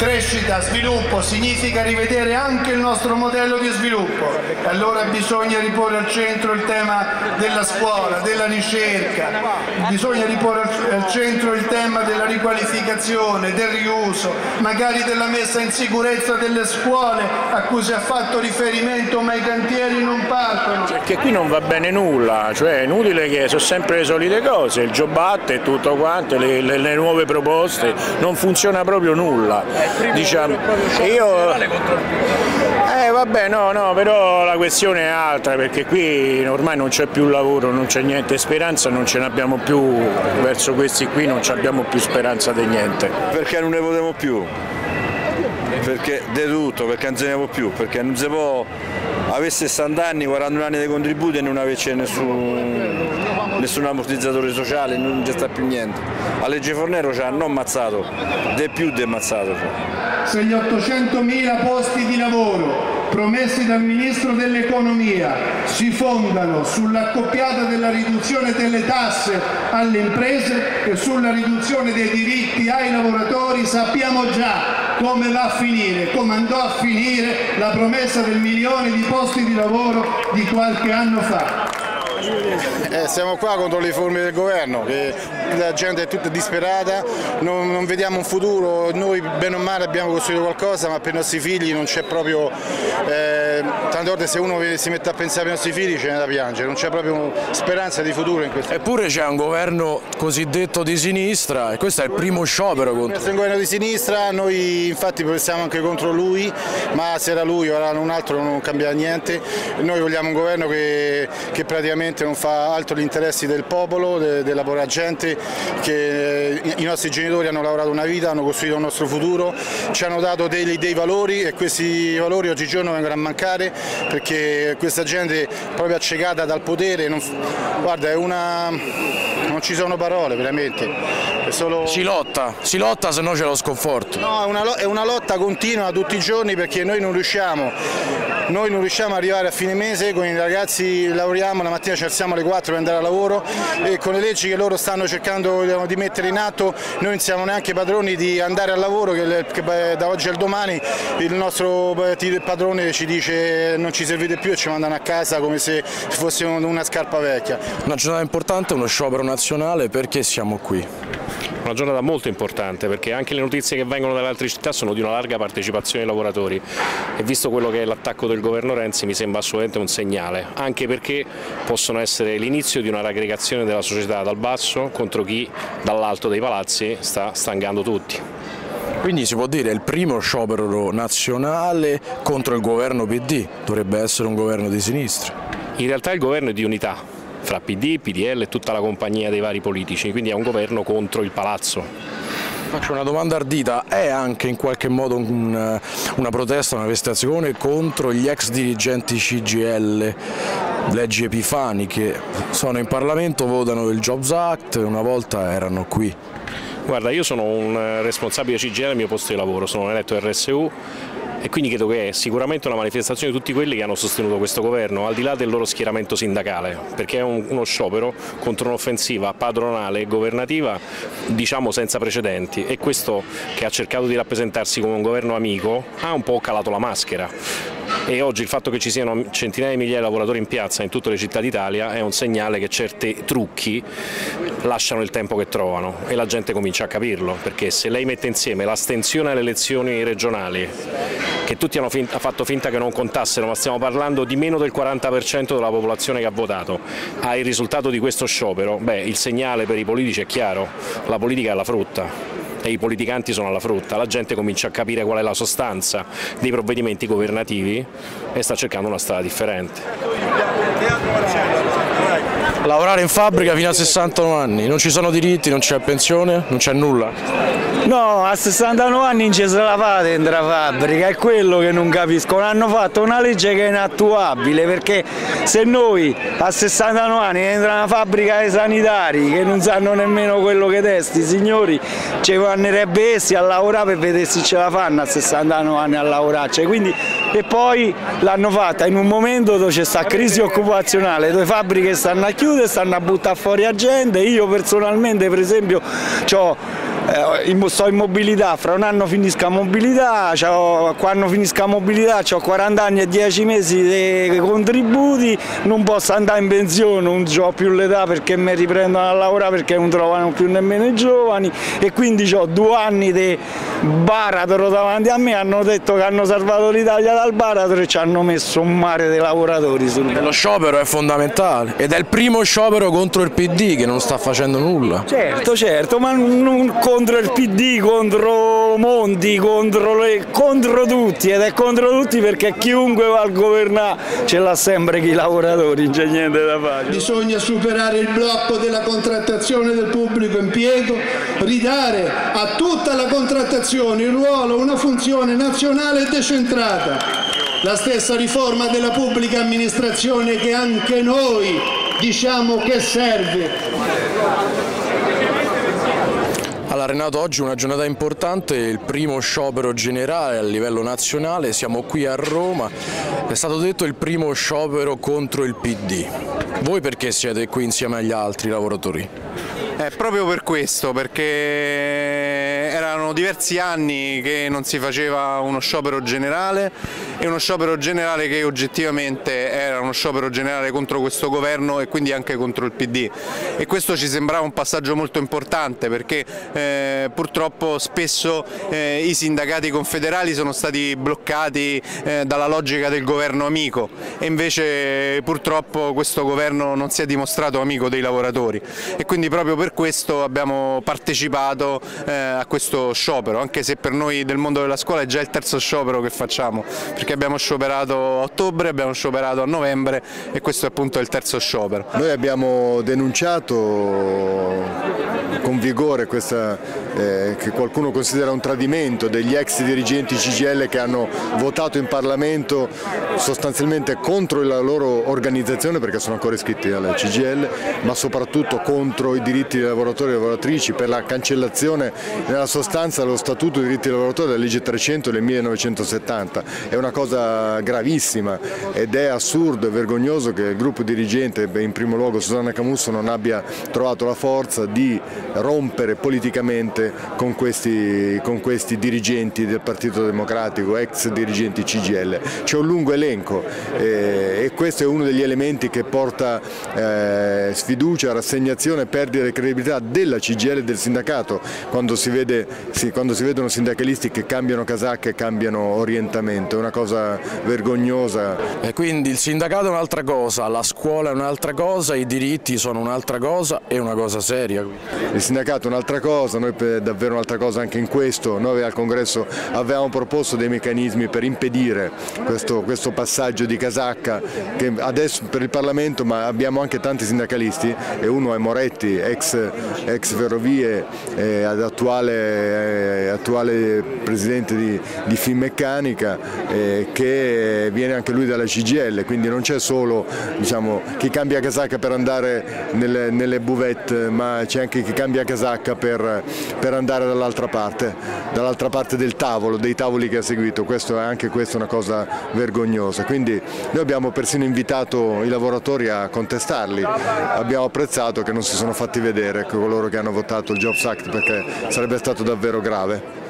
Crescita, sviluppo significa rivedere anche il nostro modello di sviluppo. Allora bisogna riporre al centro il tema della scuola, della ricerca, bisogna riporre al centro il tema della riqualificazione, del riuso, magari della messa in sicurezza delle scuole a cui si è fatto riferimento, ma i cantieri non partono. Perché qui non va bene nulla, cioè è inutile che sono sempre le solite cose, il Job Act e tutto quanto, le nuove proposte, non funziona proprio nulla. Diciamo, vabbè, no, però la questione è altra, perché qui ormai non c'è più lavoro, non c'è niente, speranza non ce n'abbiamo più, verso questi qui non abbiamo più speranza di niente. Perché non ne votiamo più? Perché di tutto, perché non se ne può più, perché non si può avere 60 anni, 41 anni di contributi e non averci nessun ammortizzatore sociale, non c'è sta più niente. La legge Fornero ci hanno ammazzato, di più di ammazzato. Se gli 800.000 posti di lavoro promessi dal Ministro dell'Economia si fondano sull'accoppiata della riduzione delle tasse alle imprese e sulla riduzione dei diritti ai lavoratori, sappiamo già come va a finire, come andò a finire la promessa del milione di posti di lavoro di qualche anno fa. Siamo qua contro le riforme del governo, che la gente è tutta disperata, non vediamo un futuro, noi bene o male abbiamo costruito qualcosa, ma per i nostri figli non c'è proprio, tante volte se uno si mette a pensare ai nostri figli ce n'è da piangere, non c'è proprio speranza di futuro in questo. Eppure c'è un governo cosiddetto di sinistra e questo è il primo sciopero contro. Questo è un governo di sinistra, noi infatti protestiamo anche contro lui, ma se era lui o era un altro non cambia niente, noi vogliamo un governo che praticamente non fa altro gli interessi del popolo, della povera gente, che i nostri genitori hanno lavorato una vita, hanno costruito il nostro futuro, ci hanno dato dei valori e questi valori oggigiorno vengono a mancare perché questa gente proprio accecata dal potere, guarda, non ci sono parole veramente. Si lotta, se no c'è lo sconforto. No, è una lotta continua tutti i giorni perché noi non riusciamo ad arrivare a fine mese, con i ragazzi lavoriamo, la mattina ci alziamo alle 4 per andare a lavoro e con le leggi che loro stanno cercando di mettere in atto noi non siamo neanche padroni di andare al lavoro, che da oggi al domani il nostro padrone ci dice non ci servite più e ci mandano a casa come se fossimo una scarpa vecchia. Una giornata importante, uno sciopero nazionale, perché siamo qui? Una giornata molto importante perché anche le notizie che vengono dalle altre città sono di una larga partecipazione dei lavoratori e visto quello che è l'attacco del governo Renzi mi sembra assolutamente un segnale, anche perché possono essere l'inizio di una raggregazione della società dal basso contro chi dall'alto dei palazzi sta stangando tutti. Quindi si può dire il primo sciopero nazionale contro il governo PD, dovrebbe essere un governo di sinistra. In realtà il governo è di unità fra PD, PDL e tutta la compagnia dei vari politici, quindi è un governo contro il palazzo. Faccio una domanda ardita, è anche in qualche modo una protesta, una manifestazione contro gli ex dirigenti CGIL, leggi Epifani, che sono in Parlamento, votano il Jobs Act, una volta erano qui? Guarda, io sono un responsabile CGIL al mio posto di lavoro, sono eletto RSU e quindi credo che è sicuramente una manifestazione di tutti quelli che hanno sostenuto questo governo, al di là del loro schieramento sindacale, perché è uno sciopero contro un'offensiva padronale e governativa diciamo senza precedenti e questo che ha cercato di rappresentarsi come un governo amico ha un po' calato la maschera. E oggi il fatto che ci siano centinaia di migliaia di lavoratori in piazza in tutte le città d'Italia è un segnale che certi trucchi lasciano il tempo che trovano e la gente comincia a capirlo, perché se lei mette insieme l'astensione alle elezioni regionali, che tutti hanno fatto finta che non contassero, ma stiamo parlando di meno del 40% della popolazione che ha votato, ha il risultato di questo sciopero, beh, il segnale per i politici è chiaro, la politica è la frutta. E i politicanti sono alla frutta, la gente comincia a capire qual è la sostanza dei provvedimenti governativi e sta cercando una strada differente. Lavorare in fabbrica fino a 60 anni, non ci sono diritti, non c'è pensione, non c'è nulla? No, a 69 anni non ci se la fa dentro la fabbrica, è quello che non capisco. Hanno fatto una legge che è inattuabile, perché se noi a 69 anni dentro una fabbrica dei sanitari che non sanno nemmeno quello che testi, signori, ci vannerebbe essi a lavorare per vedere se ce la fanno a 69 anni a lavorarci. Quindi, e poi l'hanno fatta in un momento dove c'è sta crisi occupazionale, dove fabbriche stanno a chiudere, stanno a buttare fuori la gente. Io personalmente per esempio ho sto in mobilità, fra un anno finisco a mobilità, quando finisco a mobilità ho 40 anni e 10 mesi di contributi, non posso andare in pensione, non ho più l'età perché mi riprendono a lavorare perché non trovano più nemmeno i giovani, e quindi ho 2 anni di baratro davanti a me. Hanno detto che hanno salvato l'Italia dal baratro e ci hanno messo un mare di lavoratori Lo sciopero è fondamentale ed è il primo sciopero contro il PD che non sta facendo nulla. Certo, ma non contro il PD, contro Monti, contro tutti, ed è contro tutti perché chiunque va a governare ce l'ha sempre chi i lavoratori, non c'è niente da fare. Bisogna superare il blocco della contrattazione del pubblico impiego, ridare a tutta la contrattazione il ruolo, una funzione nazionale e decentrata. La stessa riforma della pubblica amministrazione che anche noi diciamo che serve. Allora Renato, oggi è una giornata importante, il primo sciopero generale a livello nazionale, siamo qui a Roma, è stato detto il primo sciopero contro il PD. Voi perché siete qui insieme agli altri lavoratori? Proprio per questo, perché erano diversi anni che non si faceva uno sciopero generale, e uno sciopero generale che oggettivamente era uno sciopero generale contro questo governo e quindi anche contro il PD, e questo ci sembrava un passaggio molto importante perché purtroppo spesso i sindacati confederali sono stati bloccati dalla logica del governo amico, e invece purtroppo questo governo non si è dimostrato amico dei lavoratori, e quindi proprio per questo abbiamo partecipato a questo sciopero, anche se per noi del mondo della scuola è già il terzo sciopero che facciamo, perché abbiamo scioperato a ottobre, abbiamo scioperato a novembre e questo è appunto il terzo sciopero. Noi abbiamo denunciato con vigore questa, che qualcuno considera un tradimento degli ex dirigenti CGIL che hanno votato in Parlamento sostanzialmente contro la loro organizzazione, perché sono ancora iscritti alla CGIL, ma soprattutto contro i diritti dei lavoratori e lavoratrici, per la cancellazione nella sostanza dello Statuto dei diritti dei lavoratori della legge 300 del 1970. È una cosa gravissima ed è assurdo e vergognoso che il gruppo dirigente, in primo luogo Susanna Camusso, non abbia trovato la forza di rompere politicamente con questi dirigenti del Partito Democratico, ex dirigenti CGIL. C'è un lungo elenco e questo è uno degli elementi che porta sfiducia, rassegnazione, perdita di credibilità della CGIL e del sindacato quando si vedono sindacalisti che cambiano casacca e cambiano orientamento. È una cosa vergognosa. E quindi il sindacato è un'altra cosa, la scuola è un'altra cosa, i diritti sono un'altra cosa, è una cosa seria. Il sindacato è un'altra cosa, noi davvero un'altra cosa anche in questo. Noi al congresso avevamo proposto dei meccanismi per impedire questo passaggio di casacca che adesso per il Parlamento, ma abbiamo anche tanti sindacalisti, e uno è Moretti, ex Ferrovie, attuale presidente di Finmeccanica, che viene anche lui dalla CGIL, quindi non c'è solo, diciamo, chi cambia casacca per andare nelle buvette, ma c'è anche chi cambia casacca per andare dall'altra parte del tavolo, dei tavoli che ha seguito. Anche questa è una cosa vergognosa, quindi noi abbiamo persino invitato i lavoratori a contestarli, abbiamo apprezzato che non si sono fatti vedere coloro che hanno votato il Jobs Act, perché sarebbe stato davvero grave.